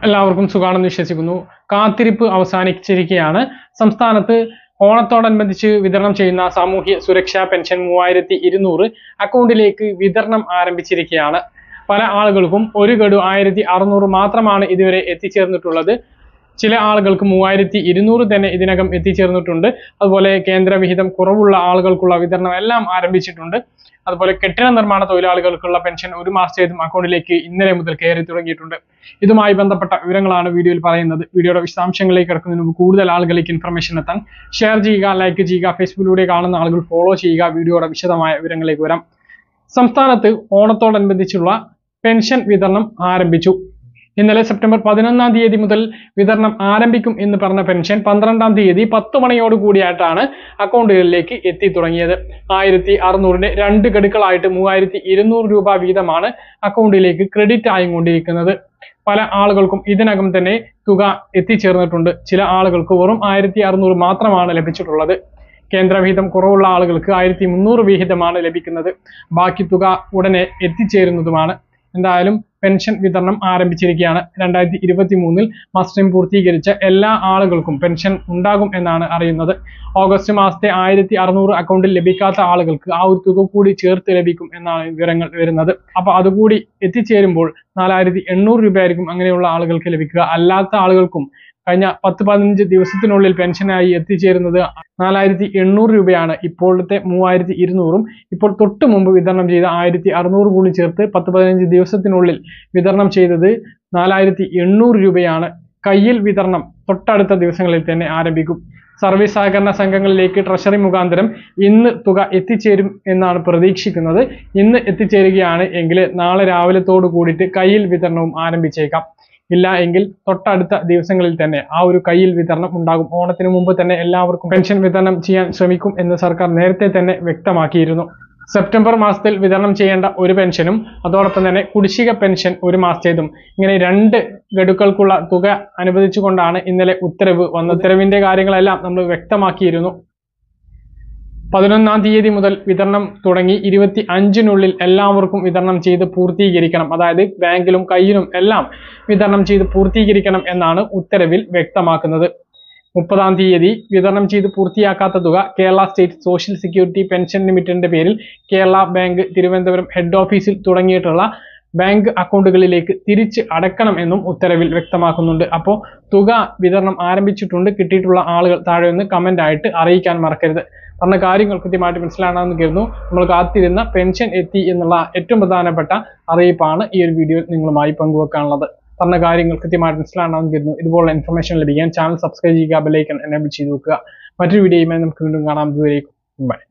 എല്ലാവർക്കും സുഖാണെന്ന് വിശ്വസിക്കുന്നു. കാത്തിരിപ്പ് അവസാനിച്ചിരിക്കുകയാണ്. സംസ്ഥാനത്ത് ഓണത്തോടനുബന്ധിച്ച് വിതരണം ചെയ്യുന്ന സാമൂഹ്യ സുരക്ഷാ പെൻഷൻ 3200 അക്കൗണ്ടിലേക്ക് വിതരണം ആരംഭിച്ചിരിക്കുകയാണ്. പല ആളുകൾക്കും ഒരു ഗഡു 1600 മാത്രമാണ് ഇതുവരെ എത്തിച്ചേർന്നിട്ടുള്ളത്. ചില ആളുകൾക്ക് 3200 തന്നെ ഇതിനകം എത്തിച്ചേർന്നിട്ടുണ്ട്. അതുപോലെ കേന്ദ്ര വിഹിതം കുറവുള്ള ആളുകൾക്കുള്ള വിതരണം എല്ലാം ആരംഭിച്ചിട്ടുണ്ട്. അതുപോലെ കെട്ടിട നിർമ്മാണ തൊഴിലാളികൾക്കുള്ള പെൻഷൻ ഒരു മാസത്തേതും അക്കൗണ്ടിലേക്ക് ഇന്നലെ മുതൽ കയറി തുടങ്ങിയിട്ടുണ്ട്. ഇതുമായി ബന്ധപ്പെട്ട വിവരങ്ങളാണ് വീഡിയോയിൽ പറയുന്നത്. വീഡിയോയുടെ വിശദാംശങ്ങളിലേക്ക് കിടക്കുന്നതിന് മുമ്പ് കൂടുതൽ ആളുകളിലേക്ക് ഇൻഫർമേഷൻ എത്താൻ ഷെയർ ചെയ്യുക, ലൈക്ക് ചെയ്യുക, ഫേസ്ബുക്കിലൂടെ കാണുന്ന ആളുകൾ ഫോളോ ചെയ്യുക. വീഡിയോയുടെ വിശദമായ വിവരങ്ങളിലേക്ക് വരാം. സംസ്ഥാനത്ത് ഓണത്തോടനുബന്ധിച്ചുള്ള പെൻഷൻ വിതരണം ആരംഭിച്ചു. ഇന്നലെ സെപ്റ്റംബർ 11-ാം തീയതി മുതൽ വിതരണം ആരംഭിക്കും എന്ന് പറഞ്ഞ പെൻഷൻ 12-ാം തീയതി 10 മണിയോട് കൂടിയായിട്ടാണ് അക്കൗണ്ടുകളിലേക്ക് എത്തി തുടങ്ങിയത്. 1600-ന്റെ 2 ഗഡുക്കളായിട്ട് 3200 രൂപ വീതമാണ് അക്കൗണ്ടിലേക്ക് ക്രെഡിറ്റ് ആയിക്കൊണ്ടിരിക്കുന്നത്. പല ആളുകൾക്കും ഇതിനകം തന്നെ തുക എത്തിച്ചേർന്നിട്ടുണ്ട്. ചില ആളുകൾക്ക് വെറും 1600 മാത്രമാണ് ലഭിച്ചിട്ടുള്ളത്. കേന്ദ്രവിഹിതം കുറവുള്ള ആളുകൾക്ക് 1300 വിഹിതമാണ് ലഭിക്കുന്നത്. ബാക്കി തുക ഉടനെ എത്തിച്ചേരുന്നതുമാണ്. എന്തായാലും പെൻഷൻ വിതരണം ആരംഭിച്ചിരിക്കുകയാണ്. 2023-ൽ മസ്റ്ററിംഗ് പൂർത്തീകരിച്ച എല്ലാ ആളുകൾക്കും പെൻഷൻ ഉണ്ടാകും എന്നാണ് അറിയുന്നത്. ഓഗസ്റ്റ് മാസത്തെ 1600 അക്കൗണ്ടിൽ ലഭിക്കാത്ത ആളുകൾക്ക് ആ ഒരു തുക കൂടി ചേർത്ത് ലഭിക്കും എന്നാണ് വിവരങ്ങൾ വരുന്നത്. അപ്പൊ അതുകൂടി എത്തിച്ചേരുമ്പോൾ 4800 രൂപയായിരിക്കും അങ്ങനെയുള്ള ആളുകൾക്ക് ലഭിക്കുക. അല്ലാത്ത ആളുകൾക്കും കഴിഞ്ഞ 10-15 ദിവസത്തിനുള്ളിൽ പെൻഷനായി എത്തിച്ചേരുന്നത് 4800 രൂപയാണ്. ഇപ്പോഴത്തെ 3200-ഉം ഇപ്പോൾ തൊട്ട് മുമ്പ് വിതരണം ചെയ്ത 1600 കൂടി ചേർത്ത് 10-15 ദിവസത്തിനുള്ളിൽ വിതരണം ചെയ്തത് 4800 രൂപയാണ്. കയ്യിൽ വിതരണം തൊട്ടടുത്ത ദിവസങ്ങളിൽ തന്നെ ആരംഭിക്കും. സർവീസ് സഹകരണ സംഘങ്ങളിലേക്ക് ട്രഷറി മുഖാന്തരം ഇന്ന് തുക എത്തിച്ചേരും എന്നാണ് പ്രതീക്ഷിക്കുന്നത്. ഇന്ന് എത്തിച്ചേരുകയാണ് എങ്കിൽ നാളെ രാവിലത്തോടു കൂടിയിട്ട് കയ്യിൽ വിതരണവും ആരംഭിച്ചേക്കാം. ഇല്ല എങ്കിൽ തൊട്ടടുത്ത ദിവസങ്ങളിൽ തന്നെ ആ ഒരു കയ്യിൽ വിതരണം ഉണ്ടാകും. ഓണത്തിന് മുമ്പ് തന്നെ എല്ലാവർക്കും പെൻഷൻ വിതരണം ചെയ്യാൻ ശ്രമിക്കും എന്ന് സർക്കാർ നേരത്തെ തന്നെ വ്യക്തമാക്കിയിരുന്നു. സെപ്റ്റംബർ മാസത്തിൽ വിതരണം ചെയ്യേണ്ട ഒരു പെൻഷനും അതോടൊപ്പം തന്നെ കുടിശ്ശിക പെൻഷൻ ഒരു മാസത്തേതും ഇങ്ങനെ 2 ഗഡുക്കൾക്കുള്ള തുക അനുവദിച്ചുകൊണ്ടാണ് ഇന്നലെ ഉത്തരവ് വന്നത്. ഉത്തരവിന്റെ കാര്യങ്ങളെല്ലാം നമ്മൾ വ്യക്തമാക്കിയിരുന്നു. 11-ാം തീയതി മുതൽ വിതരണം തുടങ്ങി 25-നുള്ളിൽ എല്ലാവർക്കും വിതരണം ചെയ്ത് പൂർത്തീകരിക്കണം. അതായത് ബാങ്കിലും കയ്യിലും എല്ലാം വിതരണം ചെയ്ത് പൂർത്തീകരിക്കണം എന്നാണ് ഉത്തരവിൽ വ്യക്തമാക്കുന്നത്. 30-ാം തീയതി വിതരണം ചെയ്ത് പൂർത്തിയാക്കാത്ത തുക Kerala state social security pension ലിമിറ്റഡിന്റെ പേരിൽ കേരള ബാങ്ക് തിരുവനന്തപുരം ഹെഡ് ഓഫീസിൽ തുടങ്ങിയിട്ടുള്ള ബാങ്ക് അക്കൗണ്ടുകളിലേക്ക് തിരിച്ച് അടക്കണം എന്നും ഉത്തരവിൽ വ്യക്തമാക്കുന്നുണ്ട്. അപ്പോൾ തുക വിതരണം ആരംഭിച്ചിട്ടുണ്ട്. കിട്ടിയിട്ടുള്ള ആളുകൾ താഴെ ഒന്ന് കമന്റ് ആയിട്ട് അറിയിക്കാൻ മറക്കരുത്. പറഞ്ഞ കാര്യങ്ങൾ കൃത്യമായിട്ട് മനസ്സിലാണെന്ന് കരുതുന്നു. നമ്മൾ കാത്തിരുന്ന പെൻഷൻ എത്തി എന്നുള്ള ഏറ്റവും പ്രധാനപ്പെട്ട അറിയിപ്പാണ് ഈ ഒരു വീഡിയോയിൽ നിങ്ങളുമായി പങ്കുവെക്കാനുള്ളത്. പറഞ്ഞ കാര്യങ്ങൾ കൃത്യമായിട്ട് മനസ്സിലാണെന്ന് കരുതുന്നു. ഇതുപോലുള്ള ഇൻഫർമേഷൻ ലഭിക്കാൻ ചാനൽ സബ്സ്ക്രൈബ് ചെയ്യുക, ബെൽ ഐക്കൺ എനേബിൾ ചെയ്ത് വെക്കുക. മറ്റൊരു വീഡിയോയുമായി നമുക്ക് വീണ്ടും കാണാം. ദൂരേക്കും ബൈ.